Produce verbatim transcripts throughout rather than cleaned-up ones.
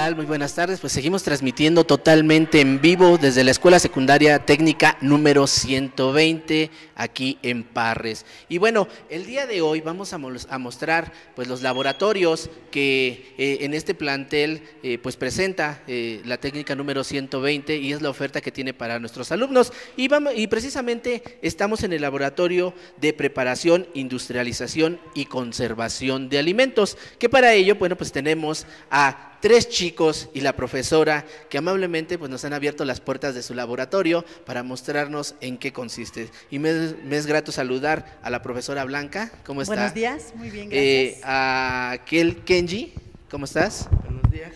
tal? Muy buenas tardes. Pues seguimos transmitiendo totalmente en vivo desde la Escuela Secundaria Técnica número ciento veinte, aquí en Parres. Y bueno, el día de hoy vamos a, a mostrar pues los laboratorios que eh, en este plantel eh, pues presenta eh, la técnica número ciento veinte, y es la oferta que tiene para nuestros alumnos. Y, vamos, y precisamente estamos en el laboratorio de preparación, industrialización y conservación de alimentos, que para ello, bueno, pues tenemos a tres chicos y la profesora que amablemente pues nos han abierto las puertas de su laboratorio para mostrarnos en qué consiste. Y me, me es grato saludar a la profesora Blanca. ¿Cómo está? Buenos días, muy bien, gracias. Eh, a Kel Kenji, ¿cómo estás? Buenos días.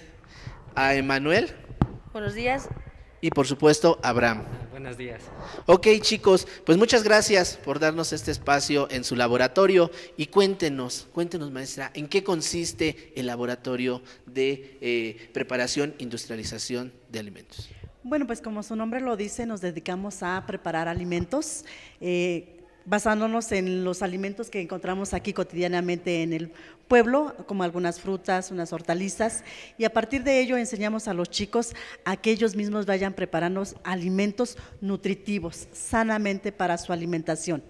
A Emanuel. Buenos días. Y por supuesto, Abraham. Buenos días. Ok, chicos, pues muchas gracias por darnos este espacio en su laboratorio. Y cuéntenos, cuéntenos, maestra, ¿en qué consiste el laboratorio de eh, preparación, industrialización de alimentos? Bueno, pues como su nombre lo dice, nos dedicamos a preparar alimentos, eh, basándonos en los alimentos que encontramos aquí cotidianamente en el pueblo, como algunas frutas, unas hortalizas, y a partir de ello enseñamos a los chicos a que ellos mismos vayan preparando alimentos nutritivos, sanamente para su alimentación.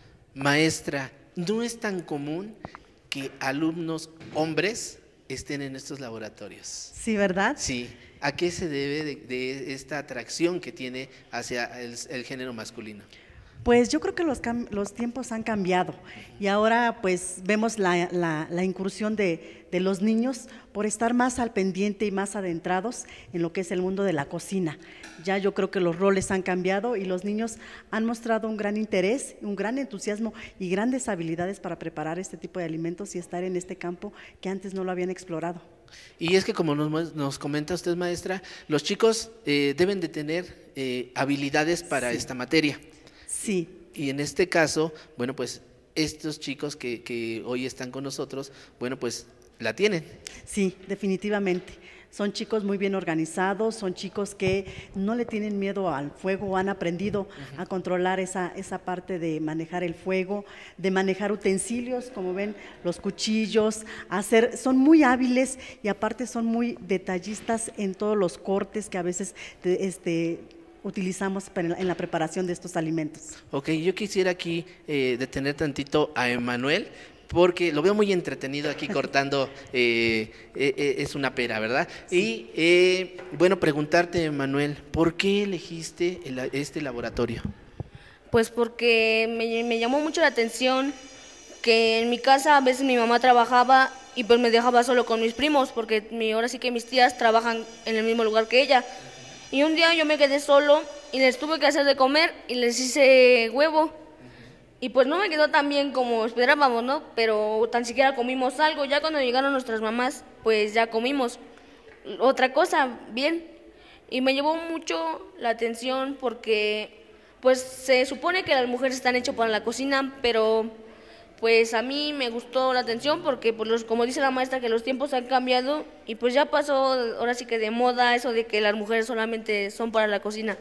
Maestra, ¿no es tan común que alumnos hombres estén en estos laboratorios? Sí, ¿verdad? Sí. ¿A qué se debe de, de esta atracción que tiene hacia el, el género masculino? Pues yo creo que los, los tiempos han cambiado y ahora pues vemos la, la, la incursión de, de los niños por estar más al pendiente y más adentrados en lo que es el mundo de la cocina. Ya yo creo que los roles han cambiado y los niños han mostrado un gran interés, un gran entusiasmo y grandes habilidades para preparar este tipo de alimentos y estar en este campo que antes no lo habían explorado. Y es que, como nos, nos comenta usted, maestra, los chicos eh, deben de tener eh, habilidades para Sí. esta materia. Sí. Y en este caso, bueno, pues estos chicos que, que hoy están con nosotros, bueno, pues la tienen. Sí, definitivamente. Son chicos muy bien organizados, son chicos que no le tienen miedo al fuego, han aprendido uh-huh. a controlar esa, esa parte de manejar el fuego, de manejar utensilios, como ven, los cuchillos, hacer, son muy hábiles y aparte son muy detallistas en todos los cortes que a veces este, utilizamos en la preparación de estos alimentos. Ok, yo quisiera aquí eh, detener tantito a Emanuel, porque lo veo muy entretenido aquí cortando, eh, eh, es una pera, ¿verdad? Sí. Y eh, bueno, preguntarte, Manuel, ¿por qué elegiste el, este laboratorio? Pues porque me, me llamó mucho la atención que en mi casa a veces mi mamá trabajaba y pues me dejaba solo con mis primos, porque mi, ahora sí que mis tías trabajan en el mismo lugar que ella. Y un día yo me quedé solo y les tuve que hacer de comer y les hice huevo. Y pues no me quedó tan bien como esperábamos, ¿no? Pero tan siquiera comimos algo. Ya cuando llegaron nuestras mamás, pues ya comimos otra cosa, bien. Y me llevó mucho la atención porque pues se supone que las mujeres están hechas para la cocina, pero pues a mí me gustó la atención porque pues los, como dice la maestra, que los tiempos han cambiado y pues ya pasó ahora sí que de moda eso de que las mujeres solamente son para la cocina.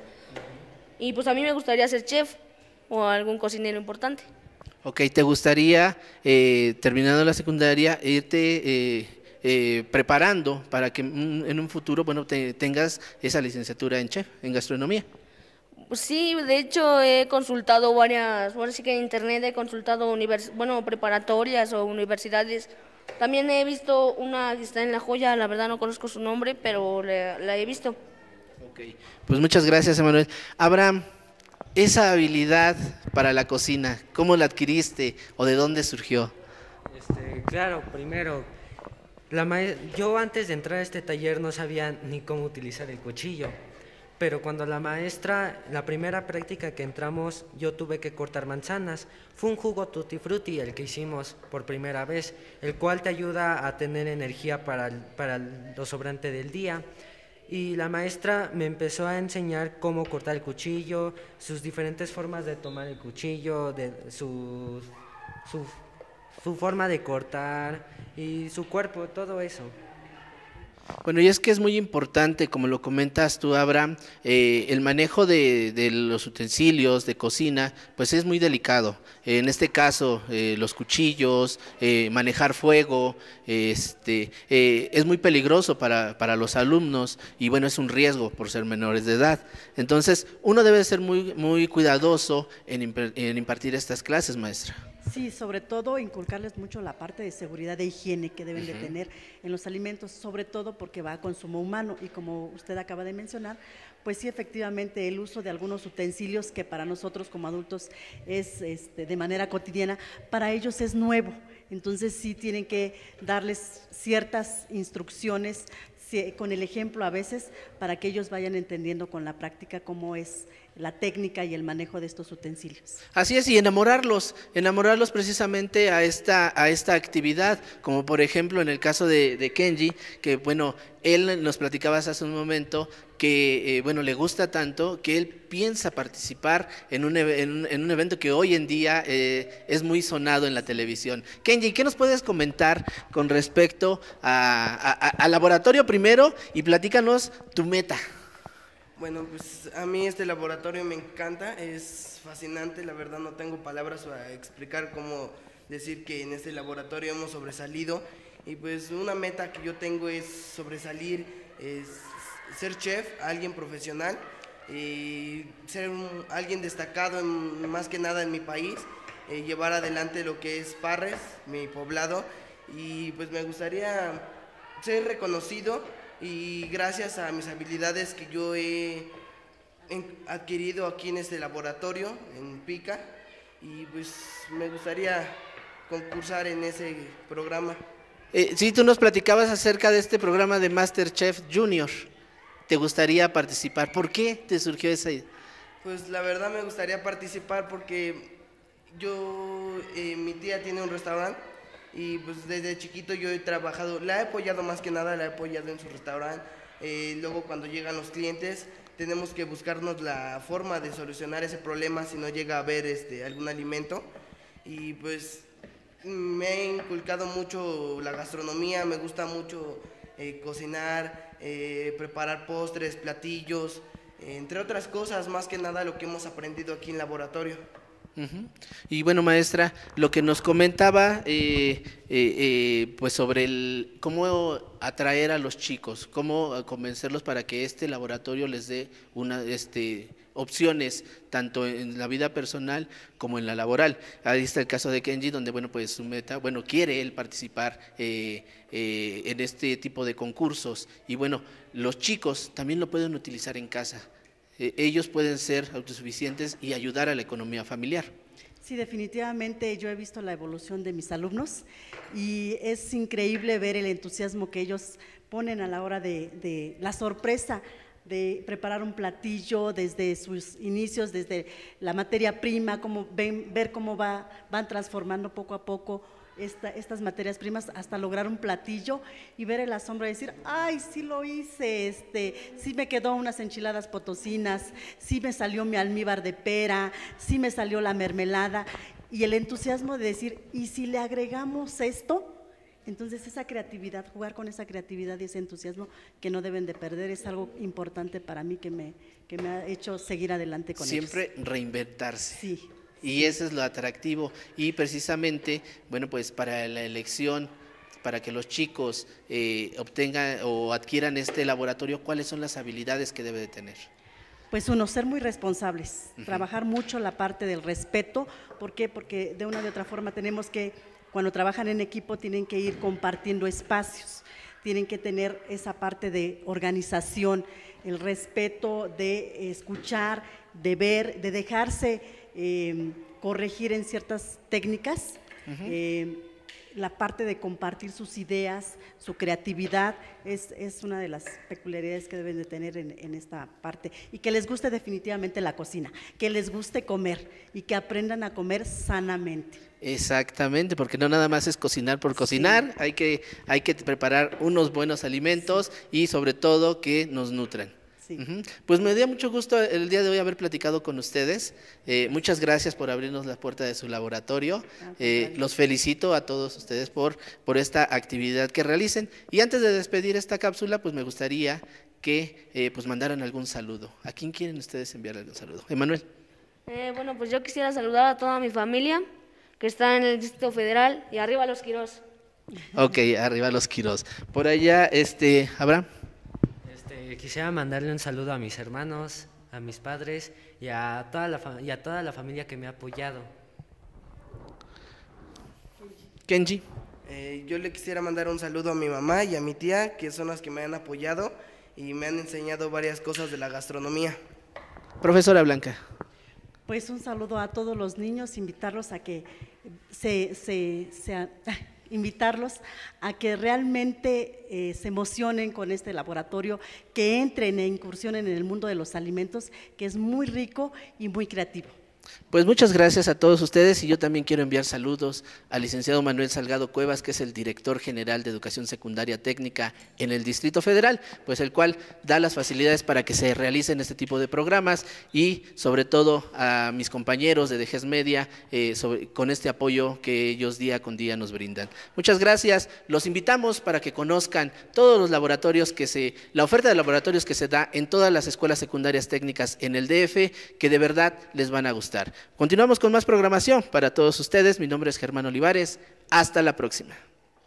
Y pues a mí me gustaría ser chef o algún cocinero importante. Ok, ¿te gustaría, eh, terminando la secundaria, irte eh, eh, preparando para que en un futuro, bueno, te, tengas esa licenciatura en chef, en gastronomía? Pues sí, de hecho he consultado varias, ahora sí que en internet he consultado univers, bueno, preparatorias o universidades. También he visto una que está en La Joya, la verdad no conozco su nombre, pero la, la he visto. Ok, pues muchas gracias, Emanuel. Abraham, esa habilidad para la cocina, ¿cómo la adquiriste o de dónde surgió? Este, claro, primero, la yo antes de entrar a este taller no sabía ni cómo utilizar el cuchillo, pero cuando la maestra, la primera práctica que entramos, yo tuve que cortar manzanas. Fue un jugo tutti frutti el que hicimos por primera vez, el cual te ayuda a tener energía para, para lo sobrante del día. Y la maestra me empezó a enseñar cómo cortar el cuchillo, sus diferentes formas de tomar el cuchillo, de su, su, su forma de cortar y su cuerpo, todo eso. Bueno, y es que es muy importante, como lo comentas tú, Abraham, eh, el manejo de, de los utensilios de cocina, pues es muy delicado. En este caso, eh, los cuchillos, eh, manejar fuego, este, eh, es muy peligroso para, para los alumnos y bueno, es un riesgo por ser menores de edad. Entonces, uno debe ser muy, muy cuidadoso en, en impartir estas clases, maestra. Sí, sobre todo inculcarles mucho la parte de seguridad e higiene que deben uh-huh. de tener en los alimentos, sobre todo porque va a consumo humano y como usted acaba de mencionar, pues sí, efectivamente el uso de algunos utensilios que para nosotros como adultos es este, de manera cotidiana, para ellos es nuevo, entonces sí tienen que darles ciertas instrucciones con el ejemplo a veces para que ellos vayan entendiendo con la práctica cómo es la técnica y el manejo de estos utensilios. Así es, y enamorarlos, enamorarlos precisamente a esta, a esta actividad, como por ejemplo en el caso de, de Kenji, que bueno, él nos platicaba hace un momento que eh, bueno, le gusta tanto que él piensa participar en un, en un, en un evento que hoy en día eh, es muy sonado en la televisión. Kenji, ¿qué nos puedes comentar con respecto al laboratorio primero y platícanos tu meta? Bueno, pues a mí este laboratorio me encanta, es fascinante, la verdad no tengo palabras para explicar cómo decir que en este laboratorio hemos sobresalido y pues una meta que yo tengo es sobresalir, es ser chef, alguien profesional y ser un, alguien destacado en, más que nada en mi país, eh, llevar adelante lo que es Parres, mi poblado y pues me gustaría ser reconocido y gracias a mis habilidades que yo he adquirido aquí en este laboratorio, en Pica, y pues me gustaría concursar en ese programa. Eh, sí, tú nos platicabas acerca de este programa de MasterChef Junior, ¿te gustaría participar? ¿Por qué te surgió esa idea? Pues la verdad me gustaría participar porque yo, eh, mi tía tiene un restaurante, y pues desde chiquito yo he trabajado, la he apoyado más que nada, la he apoyado en su restaurante, eh, luego cuando llegan los clientes tenemos que buscarnos la forma de solucionar ese problema si no llega a haber este, algún alimento y pues me he inculcado mucho la gastronomía, me gusta mucho eh, cocinar, eh, preparar postres, platillos, eh, entre otras cosas, más que nada lo que hemos aprendido aquí en laboratorio. Uh-huh. Y bueno, maestra, lo que nos comentaba eh, eh, eh, pues sobre el cómo atraer a los chicos, cómo convencerlos para que este laboratorio les dé una, este, opciones tanto en la vida personal como en la laboral. Ahí está el caso de Kenji, donde bueno, pues su meta, bueno, quiere él participar eh, eh, en este tipo de concursos y bueno, los chicos también lo pueden utilizar en casa. Ellos pueden ser autosuficientes y ayudar a la economía familiar. Sí, definitivamente yo he visto la evolución de mis alumnos y es increíble ver el entusiasmo que ellos ponen a la hora de, de la sorpresa de preparar un platillo desde sus inicios, desde la materia prima, como ven, ver cómo va, van transformando poco a poco Esta, estas materias primas hasta lograr un platillo y ver el asombro de decir, ay, sí lo hice, este, sí me quedó unas enchiladas potosinas, sí me salió mi almíbar de pera, sí me salió la mermelada y el entusiasmo de decir, ¿y si le agregamos esto? Entonces esa creatividad, jugar con esa creatividad y ese entusiasmo que no deben de perder es algo importante para mí que me, que me ha hecho seguir adelante con ellos. Siempre reinventarse. Sí. Y eso es lo atractivo y precisamente, bueno, pues para la elección, para que los chicos eh, obtengan o adquieran este laboratorio, ¿cuáles son las habilidades que debe de tener? Pues uno, ser muy responsables, uh-huh. trabajar mucho la parte del respeto, ¿por qué? Porque de una u otra forma tenemos que, cuando trabajan en equipo, tienen que ir compartiendo espacios, tienen que tener esa parte de organización, el respeto de escuchar, de ver, de dejarse Eh, corregir en ciertas técnicas, uh-huh. eh, la parte de compartir sus ideas, su creatividad, es, es una de las peculiaridades que deben de tener en, en esta parte y que les guste definitivamente la cocina, que les guste comer y que aprendan a comer sanamente. Exactamente, porque no nada más es cocinar por cocinar, sí. hay, que, hay que preparar unos buenos alimentos sí. y sobre todo que nos nutran. Sí. Uh-huh. Pues me dio mucho gusto el día de hoy haber platicado con ustedes. Eh, muchas gracias por abrirnos la puerta de su laboratorio. Eh, los felicito a todos ustedes por, por esta actividad que realicen. Y antes de despedir esta cápsula, pues me gustaría que eh, pues mandaran algún saludo. ¿A quién quieren ustedes enviar algún saludo? Emanuel. Eh, bueno, pues yo quisiera saludar a toda mi familia que está en el Distrito Federal y arriba los Quirós. Ok, arriba los Quirós. Por allá, este, Abraham. Este, quisiera mandarle un saludo a mis hermanos, a mis padres y a toda la, fa- y a toda la familia que me ha apoyado. Kenji. Eh, yo le quisiera mandar un saludo a mi mamá y a mi tía, que son las que me han apoyado y me han enseñado varias cosas de la gastronomía. Profesora Blanca. Pues un saludo a todos los niños, invitarlos a que se, se, se invitarlos a que realmente eh, se emocionen con este laboratorio, que entren e incursionen en el mundo de los alimentos, que es muy rico y muy creativo. Pues muchas gracias a todos ustedes y yo también quiero enviar saludos al licenciado Manuel Salgado Cuevas, que es el director general de Educación Secundaria Técnica en el Distrito Federal, pues el cual da las facilidades para que se realicen este tipo de programas y sobre todo a mis compañeros de Dejes Media eh, sobre, con este apoyo que ellos día con día nos brindan. Muchas gracias, los invitamos para que conozcan todos los laboratorios que se, la oferta de laboratorios que se da en todas las escuelas secundarias técnicas en el D F, que de verdad les van a gustar. Continuamos con más programación para todos ustedes. Mi nombre es Germán Olivares. Hasta la próxima.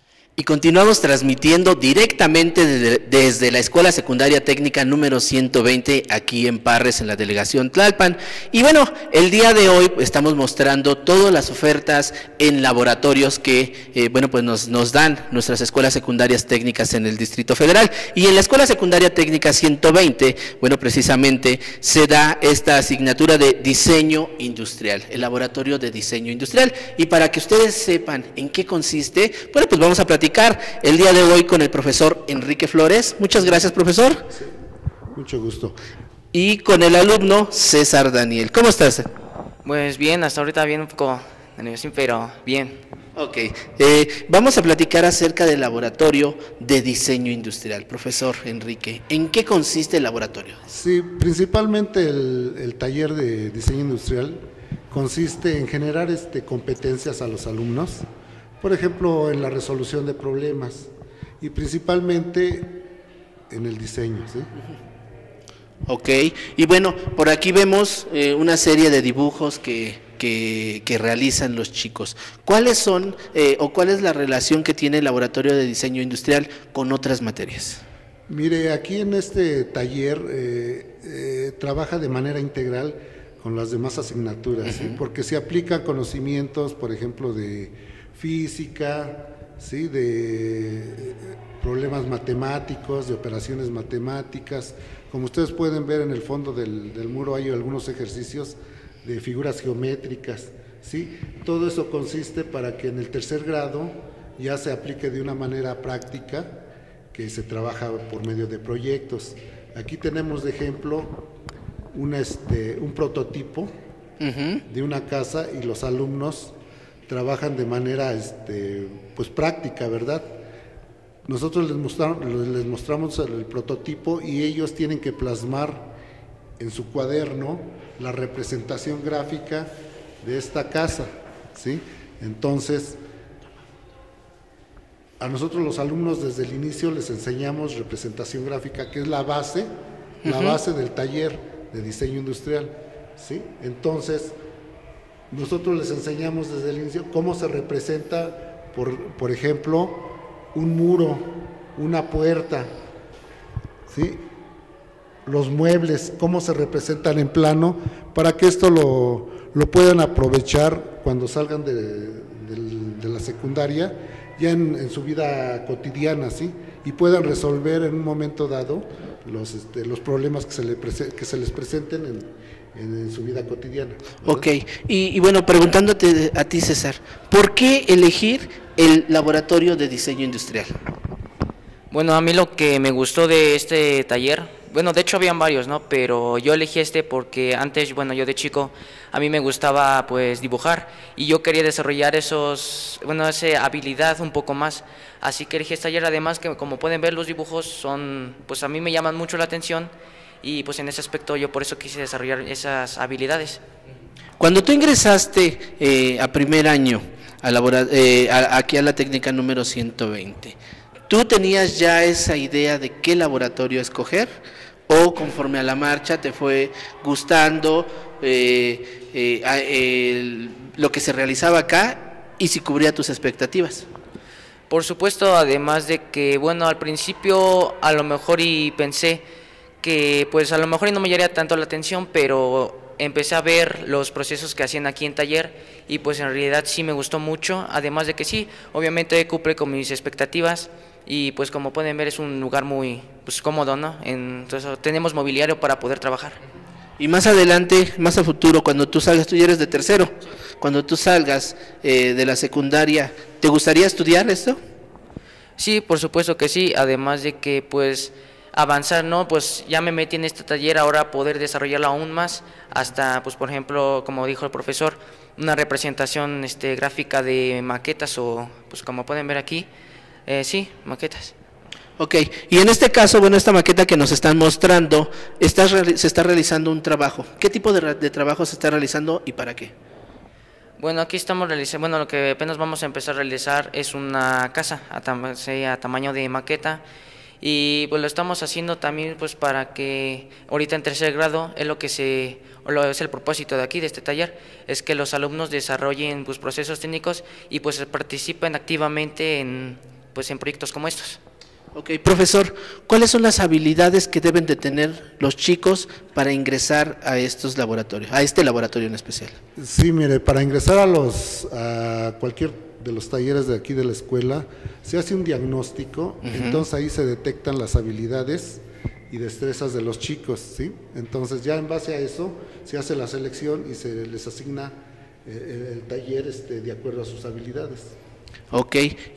Y continuamos transmitiendo directamente desde, desde la Escuela Secundaria Técnica número ciento veinte, aquí en Parres, en la delegación Tlalpan. Y bueno, el día de hoy estamos mostrando todas las ofertas en laboratorios que, eh, bueno, pues nos, nos dan nuestras escuelas secundarias técnicas en el Distrito Federal. Y en la Escuela Secundaria Técnica ciento veinte, bueno, precisamente se da esta asignatura de diseño industrial, el laboratorio de diseño industrial. Y para que ustedes sepan en qué consiste, bueno, pues vamos a platicar el día de hoy con el profesor Enrique Flores. Muchas gracias, profesor. Sí, mucho gusto. Y con el alumno César Daniel. ¿Cómo estás? Pues bien, hasta ahorita bien un poco nervioso, pero bien. Ok, eh, vamos a platicar acerca del laboratorio de diseño industrial. Profesor Enrique, ¿en qué consiste el laboratorio? Sí, principalmente el, el taller de diseño industrial consiste en generar este, competencias a los alumnos, por ejemplo, en la resolución de problemas y principalmente en el diseño, ¿sí? Ok, y bueno, por aquí vemos eh, una serie de dibujos que, que, que realizan los chicos. ¿Cuáles son eh, o cuál es la relación que tiene el laboratorio de diseño industrial con otras materias? Mire, aquí en este taller eh, eh, trabaja de manera integral con las demás asignaturas, ¿sí? Porque se aplican conocimientos, por ejemplo, de física, ¿sí? De problemas matemáticos, de operaciones matemáticas. Como ustedes pueden ver en el fondo del, del muro hay algunos ejercicios de figuras geométricas, ¿sí? Todo eso consiste para que en el tercer grado ya se aplique de una manera práctica, que se trabaja por medio de proyectos. Aquí tenemos de ejemplo un, este, un prototipo uh-huh. de una casa y los alumnos trabajan de manera este, pues práctica, ¿verdad? Nosotros les mostramos, les mostramos el prototipo y ellos tienen que plasmar en su cuaderno la representación gráfica de esta casa, ¿sí? Entonces, a nosotros los alumnos desde el inicio les enseñamos representación gráfica, que es la base, uh-huh. la base del taller de diseño industrial, ¿sí? Entonces, nosotros les enseñamos desde el inicio cómo se representa, por, por ejemplo, un muro, una puerta, ¿sí? Los muebles, cómo se representan en plano, para que esto lo, lo puedan aprovechar cuando salgan de, de, de la secundaria, ya en, en su vida cotidiana, ¿sí? Y puedan resolver en un momento dado los, este, los problemas que se, le prese, que se les presenten en en su vida cotidiana, ¿verdad? Ok, y, y bueno, preguntándote a ti, César, ¿por qué elegir el laboratorio de diseño industrial? Bueno, a mí lo que me gustó de este taller, bueno, de hecho habían varios, ¿no? Pero yo elegí este porque antes, bueno, yo de chico, a mí me gustaba pues dibujar y yo quería desarrollar esos, bueno, esa habilidad un poco más, así que elegí este taller, además que como pueden ver los dibujos son, pues a mí me llaman mucho la atención y pues en ese aspecto yo por eso quise desarrollar esas habilidades. Cuando tú ingresaste eh, a primer año a labora, eh, a, aquí a la técnica número ciento veinte, ¿tú tenías ya esa idea de qué laboratorio escoger o conforme a la marcha te fue gustando eh, eh, el, lo que se realizaba acá y si cubría tus expectativas? Por supuesto, además de que, bueno, al principio a lo mejor y pensé que pues a lo mejor y no me llamaría tanto la atención, pero empecé a ver los procesos que hacían aquí en taller y pues en realidad sí me gustó mucho, además de que sí, obviamente cumple con mis expectativas y pues como pueden ver es un lugar muy pues cómodo, ¿no? Entonces tenemos mobiliario para poder trabajar. Y más adelante, más a futuro, cuando tú salgas, tú ya eres de tercero, cuando tú salgas eh, de la secundaria, ¿te gustaría estudiar esto? Sí, por supuesto que sí, además de que pues avanzar, ¿no? Pues ya me metí en este taller, ahora poder desarrollarlo aún más, hasta pues por ejemplo, como dijo el profesor, una representación este, gráfica de maquetas o pues como pueden ver aquí, eh, sí, maquetas. Ok, y en este caso, bueno, esta maqueta que nos están mostrando, está, se está realizando un trabajo. ¿Qué tipo de, de trabajo se está realizando y para qué? Bueno, aquí estamos realizando, bueno, lo que apenas vamos a empezar a realizar es una casa a, tam a tamaño de maqueta y pues lo estamos haciendo también pues para que ahorita en tercer grado es lo que se, o lo es el propósito de aquí, de este taller, es que los alumnos desarrollen pues procesos técnicos y pues participen activamente en, pues, en proyectos como estos. Ok, profesor, ¿cuáles son las habilidades que deben de tener los chicos para ingresar a estos laboratorios, a este laboratorio en especial? Sí, mire, para ingresar a los a cualquier de los talleres de aquí de la escuela, se hace un diagnóstico, uh-huh. Entonces ahí se detectan las habilidades y destrezas de los chicos, ¿sí? Entonces ya en base a eso se hace la selección y se les asigna eh, el taller este, de acuerdo a sus habilidades. Ok,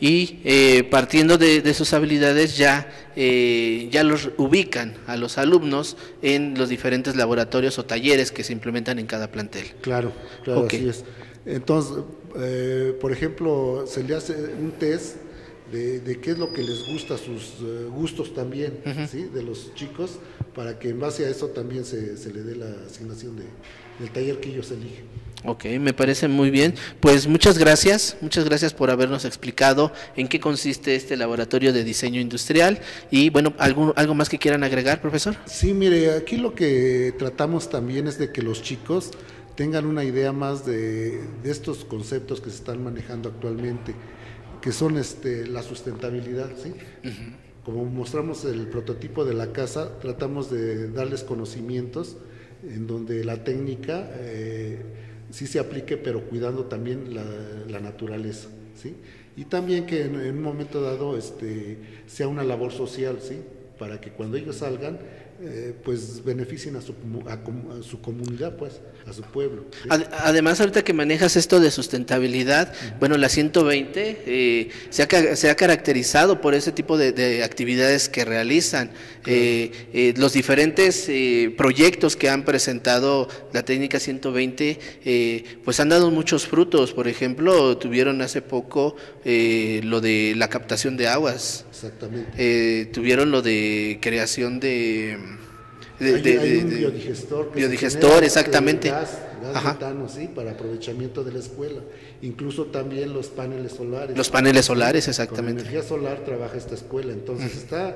y eh, partiendo de, de sus habilidades ya, eh, ya los ubican a los alumnos en los diferentes laboratorios o talleres que se implementan en cada plantel. Claro, claro, okay. Así es. Entonces, eh, por ejemplo, se le hace un test de, de qué es lo que les gusta, sus uh, gustos también, uh-huh. ¿Sí? De los chicos, para que en base a eso también se, se le dé la asignación de, del taller que ellos eligen. Ok, me parece muy bien. Pues muchas gracias, muchas gracias por habernos explicado en qué consiste este laboratorio de diseño industrial y bueno, ¿algo, algo más que quieran agregar, profesor? Sí, mire, aquí lo que tratamos también es de que los chicos tengan una idea más de, de estos conceptos que se están manejando actualmente, que son este, la sustentabilidad, ¿sí? Uh-huh. Como mostramos el prototipo de la casa, tratamos de darles conocimientos en donde la técnica eh, sí se aplique, pero cuidando también la, la naturaleza, ¿sí? Y también que en, en un momento dado este, sea una labor social, ¿sí? Para que cuando ellos salgan, eh, pues beneficien a su, a, a su comunidad, pues, a su pueblo, ¿sí? Además, ahorita que manejas esto de sustentabilidad, uh-huh. Bueno, la ciento veinte eh, se, ha, se ha caracterizado por ese tipo de, de actividades que realizan. Claro. Eh, eh, los diferentes eh, proyectos que han presentado la técnica ciento veinte, eh, pues han dado muchos frutos. Por ejemplo, tuvieron hace poco eh, lo de la captación de aguas. Exactamente. Eh, tuvieron lo de creación de... De, hay, de, hay un de, biodigestor, que biodigestor exactamente. Gas, gas metano, sí, para aprovechamiento de la escuela. Incluso también los paneles solares. Los paneles solares, exactamente. Con energía solar trabaja esta escuela, entonces uh-huh. está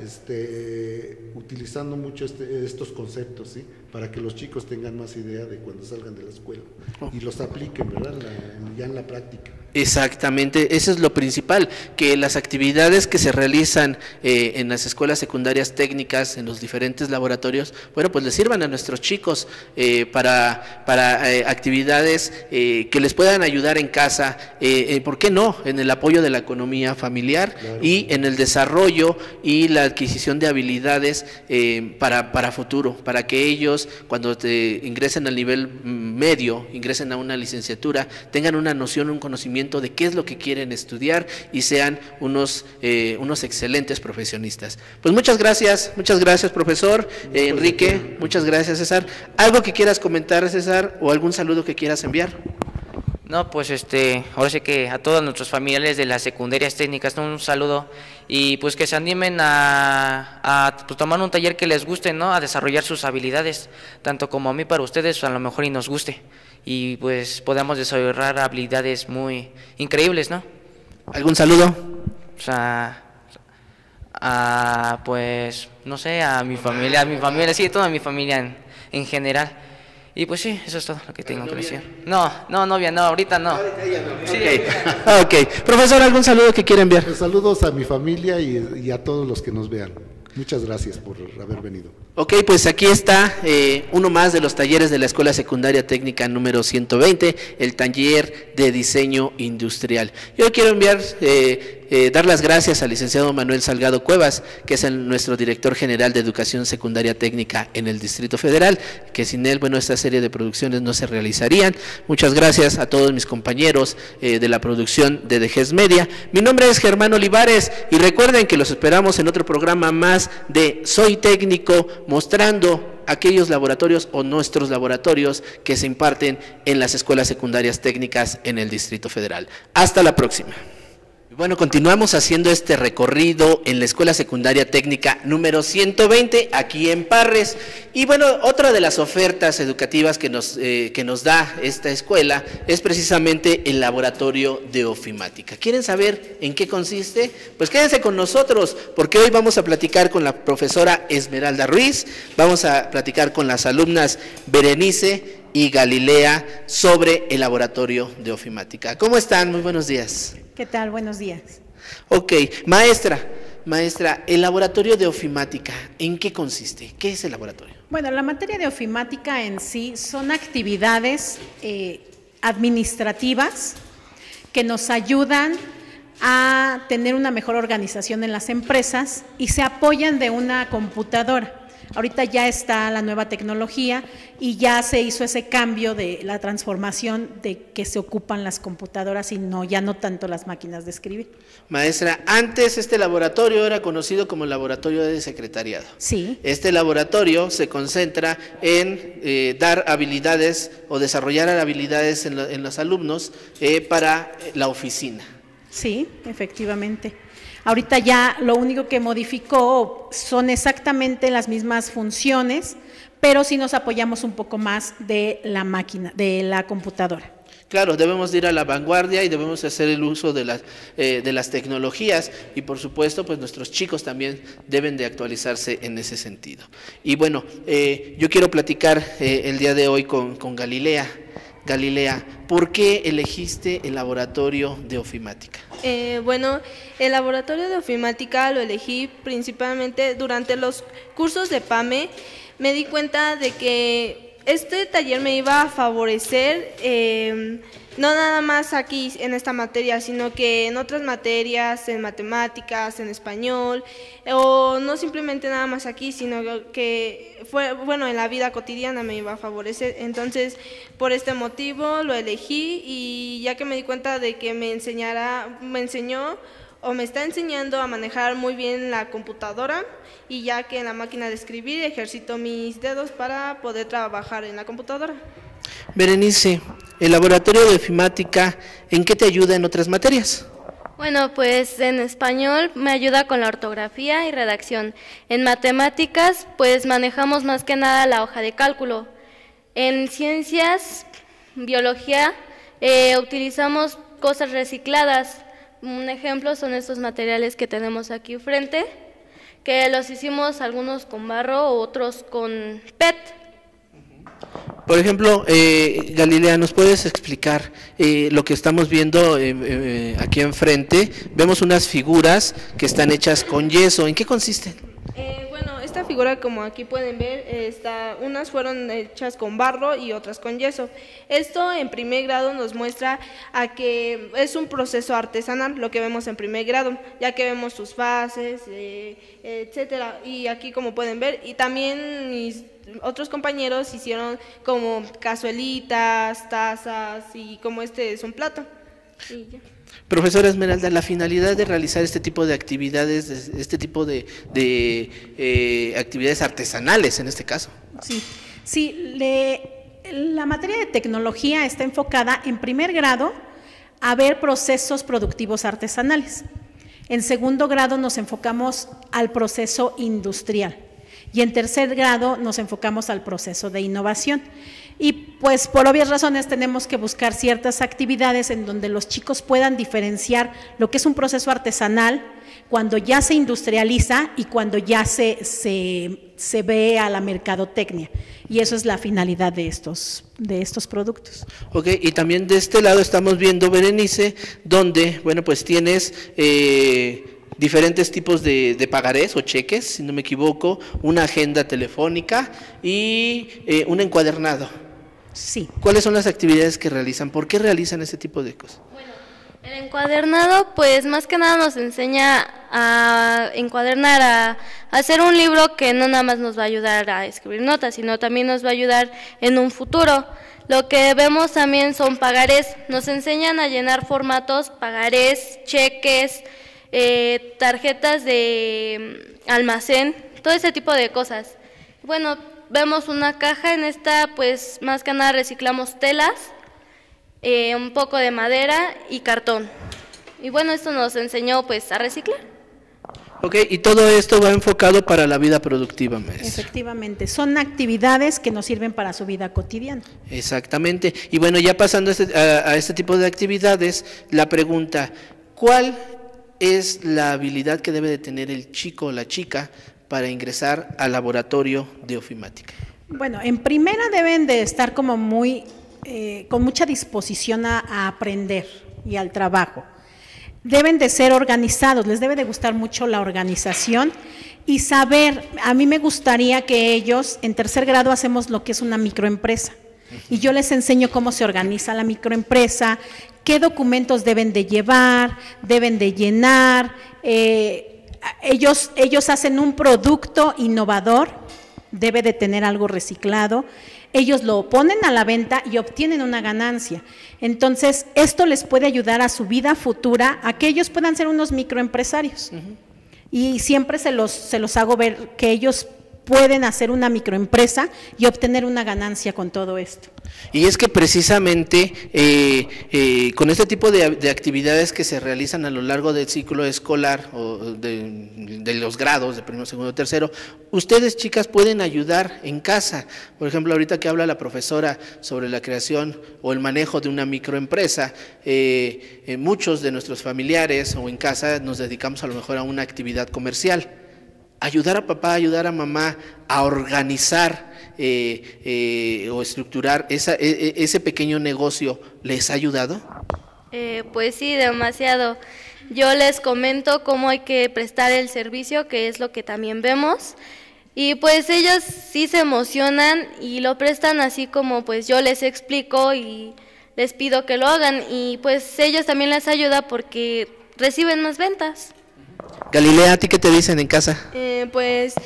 este, utilizando mucho este, estos conceptos, sí, para que los chicos tengan más idea de cuando salgan de la escuela oh. y los apliquen, ¿verdad? La, ya en la práctica. Exactamente, eso es lo principal, que las actividades que se realizan eh, en las escuelas secundarias técnicas, en los diferentes laboratorios, bueno, pues les sirvan a nuestros chicos eh, para, para eh, actividades eh, que les puedan ayudar en casa, eh, eh, ¿por qué no? En el apoyo de la economía familiar, claro. Y en el desarrollo y la adquisición de habilidades eh, para, para futuro, para que ellos cuando te ingresen al nivel medio, ingresen a una licenciatura, tengan una noción, un conocimiento de qué es lo que quieren estudiar y sean unos, eh, unos excelentes profesionistas. Pues muchas gracias, muchas gracias profesor eh, Enrique, muchas gracias César. ¿Algo que quieras comentar, César, o algún saludo que quieras enviar? No, pues este, ahora sí que a todos nuestros familiares de las secundarias técnicas, ¿no? Un saludo y pues que se animen a, a pues, tomar un taller que les guste, ¿no? A desarrollar sus habilidades, tanto como a mí para ustedes, a lo mejor y nos guste y pues podamos desarrollar habilidades muy increíbles, ¿no? ¿Algún saludo? O sea, a, pues, no sé, a mi familia, a mi familia, sí, toda mi familia en, en general. Y pues sí, eso es todo lo que tengo que decir. No, no, novia, no, ahorita no. Sí. Okay. ok. Profesor, ¿algún saludo que quiera enviar? Pues saludos a mi familia y, y a todos los que nos vean. Muchas gracias por haber venido. Ok, pues aquí está eh, uno más de los talleres de la Escuela Secundaria Técnica número ciento veinte, el taller de diseño industrial. Yo quiero enviar, eh, eh, dar las gracias al licenciado Manuel Salgado Cuevas, que es el, nuestro director general de Educación Secundaria Técnica en el Distrito Federal, que sin él, bueno, esta serie de producciones no se realizarían. Muchas gracias a todos mis compañeros eh, de la producción de Dejes Media. Mi nombre es Germán Olivares y recuerden que los esperamos en otro programa más de Soy Técnico, mostrando aquellos laboratorios o nuestros laboratorios que se imparten en las escuelas secundarias técnicas en el Distrito Federal. Hasta la próxima. Bueno, continuamos haciendo este recorrido en la Escuela Secundaria Técnica número ciento veinte, aquí en Parres. Y bueno, otra de las ofertas educativas que nos, eh, que nos da esta escuela es precisamente el laboratorio de ofimática. ¿Quieren saber en qué consiste? Pues quédense con nosotros, porque hoy vamos a platicar con la profesora Esmeralda Ruiz, vamos a platicar con las alumnas Berenice y Galilea sobre el laboratorio de ofimática. ¿Cómo están? Muy buenos días. ¿Qué tal? Buenos días. Ok, maestra, maestra, el laboratorio de ofimática, ¿en qué consiste? ¿Qué es el laboratorio? Bueno, la materia de ofimática en sí son actividades eh, administrativas que nos ayudan a tener una mejor organización en las empresas y se apoyan de una computadora. Ahorita ya está la nueva tecnología y ya se hizo ese cambio de la transformación de que se ocupan las computadoras y no ya no tanto las máquinas de escribir. Maestra, antes este laboratorio era conocido como el laboratorio de secretariado. Sí. Este laboratorio se concentra en eh, dar habilidades o desarrollar habilidades en, lo, en los alumnos eh, para la oficina. Sí, efectivamente. Ahorita ya lo único que modificó son exactamente las mismas funciones, pero sí nos apoyamos un poco más de la máquina, de la computadora. Claro, debemos de ir a la vanguardia y debemos hacer el uso de las, eh, de las tecnologías y por supuesto pues nuestros chicos también deben de actualizarse en ese sentido. Y bueno, eh, yo quiero platicar eh, el día de hoy con, con Galilea. Galilea, ¿por qué elegiste el laboratorio de ofimática? Eh, bueno, el laboratorio de ofimática lo elegí principalmente durante los cursos de PAME. Me di cuenta de que este taller me iba a favorecer, eh, no nada más aquí en esta materia, sino que en otras materias, en matemáticas, en español, o no simplemente nada más aquí, sino que fue, bueno, en la vida cotidiana me iba a favorecer. Entonces, por este motivo lo elegí y ya que me di cuenta de que me enseñara, me enseñó o me está enseñando a manejar muy bien la computadora y ya que en la máquina de escribir ejercito mis dedos para poder trabajar en la computadora. Berenice, el laboratorio de ofimática, ¿en qué te ayuda en otras materias? Bueno, pues en español me ayuda con la ortografía y redacción. En matemáticas, pues manejamos más que nada la hoja de cálculo. En ciencias, biología, eh, utilizamos cosas recicladas. Un ejemplo son estos materiales que tenemos aquí frente, que los hicimos algunos con barro, otros con P E T. Por ejemplo, eh, Galilea, ¿nos puedes explicar eh, lo que estamos viendo eh, eh, aquí enfrente? Vemos unas figuras que están hechas con yeso. ¿En qué consisten? Eh, bueno, esta figura, como aquí pueden ver, está, unas fueron hechas con barro y otras con yeso. Esto en primer grado nos muestra a que es un proceso artesanal, lo que vemos en primer grado, ya que vemos sus fases, eh, etcétera. Y aquí, como pueden ver, y también mis otros compañeros hicieron como cazuelitas, tazas y como este es un plato. Y ya. Profesora Esmeralda, la finalidad de realizar este tipo de actividades, este tipo de, de eh, actividades artesanales en este caso. Sí, sí, le, la materia de tecnología está enfocada en primer grado a ver procesos productivos artesanales. En segundo grado nos enfocamos al proceso industrial y en tercer grado nos enfocamos al proceso de innovación. Y pues por obvias razones tenemos que buscar ciertas actividades en donde los chicos puedan diferenciar lo que es un proceso artesanal cuando ya se industrializa y cuando ya se, se, se ve a la mercadotecnia. Y eso es la finalidad de estos, de estos productos. Ok, y también de este lado estamos viendo, Berenice, donde, bueno, pues tienes eh, diferentes tipos de, de pagarés o cheques, si no me equivoco, una agenda telefónica y eh, un encuadernado. Sí. ¿Cuáles son las actividades que realizan? ¿Por qué realizan ese tipo de cosas? Bueno, el encuadernado, pues más que nada nos enseña a encuadernar, a, a hacer un libro que no nada más nos va a ayudar a escribir notas, sino también nos va a ayudar en un futuro. Lo que vemos también son pagarés, nos enseñan a llenar formatos, pagarés, cheques, eh, tarjetas de almacén, todo ese tipo de cosas. Bueno, vemos una caja, en esta pues más que nada reciclamos telas, eh, un poco de madera y cartón. Y bueno, esto nos enseñó pues a reciclar. Ok, y todo esto va enfocado para la vida productiva, maestra. Efectivamente, son actividades que nos sirven para su vida cotidiana. Exactamente, y bueno, ya pasando a este, a, a este tipo de actividades, la pregunta, ¿cuál es la habilidad que debe de tener el chico o la chica para ingresar al laboratorio de ofimática? Bueno, en primera deben de estar como muy, eh, con mucha disposición a, a aprender y al trabajo. Deben de ser organizados, les debe de gustar mucho la organización y saber, a mí me gustaría que ellos, en tercer grado hacemos lo que es una microempresa y yo les enseño cómo se organiza la microempresa, qué documentos deben de llevar, deben de llenar, eh, ellos, ellos hacen un producto innovador, debe de tener algo reciclado, ellos lo ponen a la venta y obtienen una ganancia. Entonces, esto les puede ayudar a su vida futura, a que ellos puedan ser unos microempresarios. Uh-huh. Y siempre se los, se los hago ver que ellos pueden hacer una microempresa y obtener una ganancia con todo esto. Y es que precisamente eh, eh, con este tipo de, de actividades que se realizan a lo largo del ciclo escolar o de, de los grados de primero, segundo, tercero, ustedes chicas pueden ayudar en casa. Por ejemplo, ahorita que habla la profesora sobre la creación o el manejo de una microempresa, eh, eh, muchos de nuestros familiares o en casa nos dedicamos a lo mejor a una actividad comercial. Ayudar a papá, ayudar a mamá a organizar eh, eh, o estructurar esa, e, ese pequeño negocio, ¿les ha ayudado? Eh, pues sí, demasiado. Yo les comento cómo hay que prestar el servicio, que es lo que también vemos, y pues ellos sí se emocionan y lo prestan así como pues yo les explico y les pido que lo hagan, y pues ellos también les ayuda porque reciben más ventas. Galilea, ¿a ti qué te dicen en casa? Eh, pues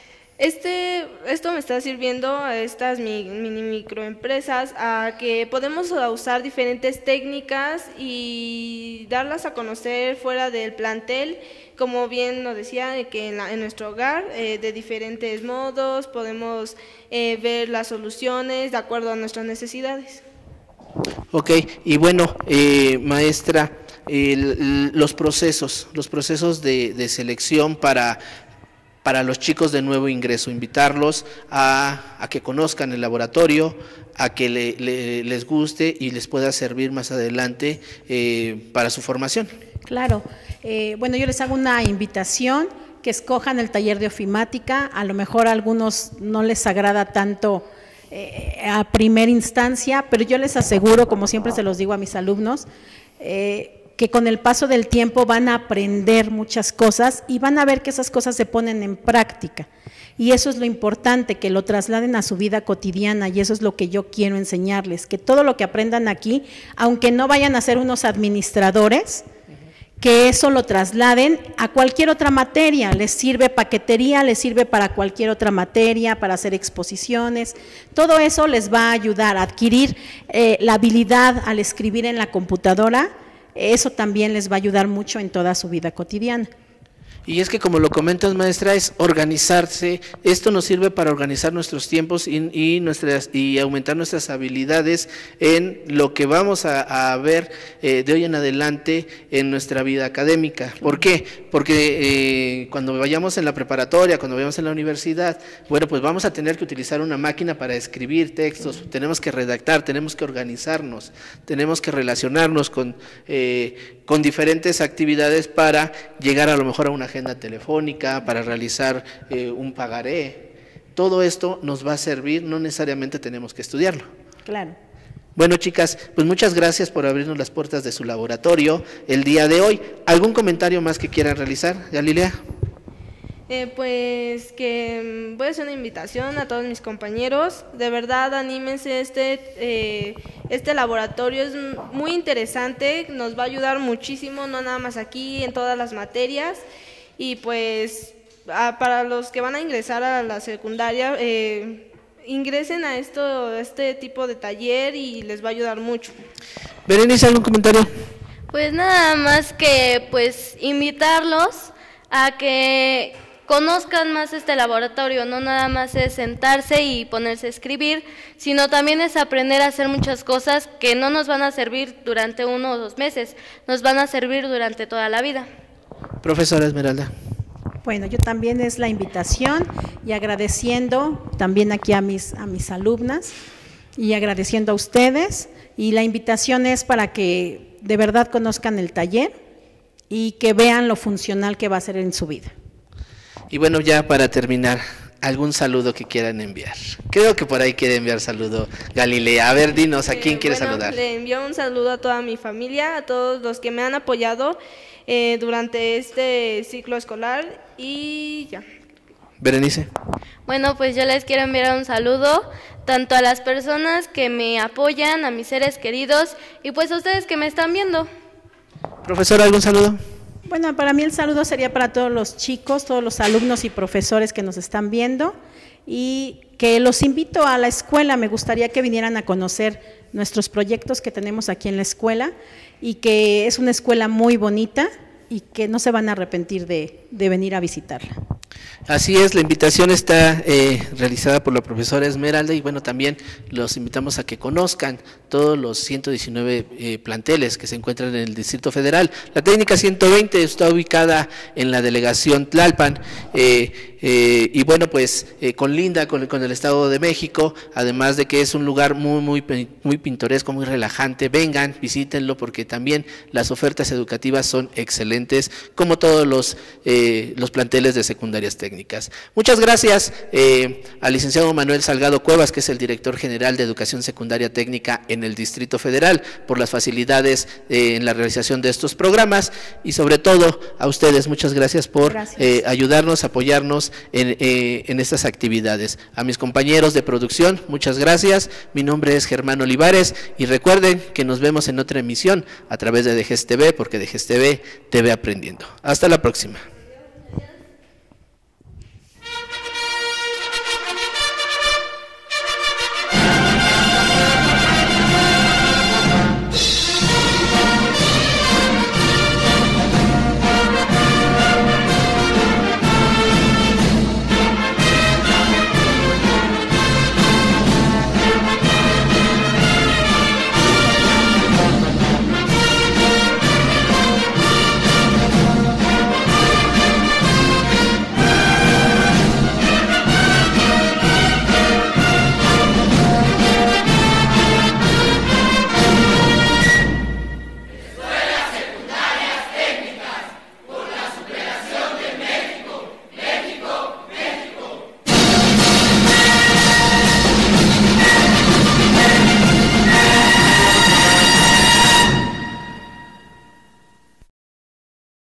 este, esto me está sirviendo a estas mini microempresas a que podemos usar diferentes técnicas y darlas a conocer fuera del plantel, como bien nos decía, que en, la, en nuestro hogar, eh, de diferentes modos, podemos eh, ver las soluciones de acuerdo a nuestras necesidades. Ok, y bueno, eh, maestra, el, los procesos, los procesos de, de selección para, para los chicos de nuevo ingreso, invitarlos a, a que conozcan el laboratorio, a que le, le, les guste y les pueda servir más adelante eh, para su formación. Claro, eh, bueno, yo les hago una invitación, que escojan el taller de ofimática, a lo mejor a algunos no les agrada tanto eh, a primera instancia, pero yo les aseguro, como siempre se los digo a mis alumnos, eh, que con el paso del tiempo van a aprender muchas cosas y van a ver que esas cosas se ponen en práctica. Y eso es lo importante, que lo trasladen a su vida cotidiana, y eso es lo que yo quiero enseñarles, que todo lo que aprendan aquí, aunque no vayan a ser unos administradores, que eso lo trasladen a cualquier otra materia, les sirve paquetería, les sirve para cualquier otra materia, para hacer exposiciones, todo eso les va a ayudar a adquirir eh, la habilidad al escribir en la computadora. Eso también les va a ayudar mucho en toda su vida cotidiana. Y es que, como lo comentas, maestra, es organizarse. Esto nos sirve para organizar nuestros tiempos y, y, nuestras, y aumentar nuestras habilidades en lo que vamos a, a ver eh, de hoy en adelante en nuestra vida académica. ¿Por qué? Porque eh, cuando vayamos en la preparatoria, cuando vayamos en la universidad, bueno, pues vamos a tener que utilizar una máquina para escribir textos, tenemos que redactar, tenemos que organizarnos, tenemos que relacionarnos con, eh, con diferentes actividades para llegar a lo mejor a una agenda telefónica, para realizar eh, un pagaré. Todo esto nos va a servir, no necesariamente tenemos que estudiarlo. Claro. Bueno, chicas, pues muchas gracias por abrirnos las puertas de su laboratorio el día de hoy. ¿Algún comentario más que quieran realizar, Galilea? Eh, pues que voy a hacer una invitación a todos mis compañeros. De verdad, anímense, este, eh, este laboratorio es muy interesante, nos va a ayudar muchísimo, no nada más aquí, en todas las materias. Y pues a, para los que van a ingresar a la secundaria, eh, ingresen a esto, a este tipo de taller y les va a ayudar mucho. Berenice, ¿algún comentario? Pues nada más que pues invitarlos a que conozcan más este laboratorio, no nada más es sentarse y ponerse a escribir, sino también es aprender a hacer muchas cosas que no nos van a servir durante uno o dos meses, nos van a servir durante toda la vida. Profesora Esmeralda. Bueno, yo también es la invitación y agradeciendo también aquí a mis, a mis alumnas y agradeciendo a ustedes, y la invitación es para que de verdad conozcan el taller y que vean lo funcional que va a ser en su vida. Y bueno, ya para terminar, algún saludo que quieran enviar. Creo que por ahí quiere enviar saludo Galilea. A ver, dinos, ¿a quién eh, quiere bueno, saludar? Le envío un saludo a toda mi familia, a todos los que me han apoyado eh, durante este ciclo escolar y ya. Berenice. Bueno, pues yo les quiero enviar un saludo tanto a las personas que me apoyan, a mis seres queridos y pues a ustedes que me están viendo. Profesora, ¿algún saludo? Bueno, para mí el saludo sería para todos los chicos, todos los alumnos y profesores que nos están viendo, y que los invito a la escuela. Me gustaría que vinieran a conocer nuestros proyectos que tenemos aquí en la escuela, y que es una escuela muy bonita y que no se van a arrepentir de, de venir a visitarla. Así es, la invitación está eh, realizada por la profesora Esmeralda, y bueno, también los invitamos a que conozcan todos los ciento diecinueve eh, planteles que se encuentran en el Distrito Federal. La técnica ciento veinte está ubicada en la delegación Tlalpan, eh, eh, y bueno, pues eh, colinda con, con el Estado de México, además de que es un lugar muy, muy, muy pintoresco, muy relajante. Vengan, visítenlo, porque también las ofertas educativas son excelentes, como todos los, eh, los planteles de secundarias técnicas. Muchas gracias eh, al licenciado Manuel Salgado Cuevas, que es el director general de Educación Secundaria Técnica en el Distrito Federal, por las facilidades eh, en la realización de estos programas, y sobre todo a ustedes, muchas gracias por gracias. Eh, ayudarnos, apoyarnos en, eh, en estas actividades. A mis compañeros de producción, muchas gracias. Mi nombre es Germán Olivares, y recuerden que nos vemos en otra emisión a través de D G E S T V, porque D G E S T V te ve aprendiendo. Hasta la próxima.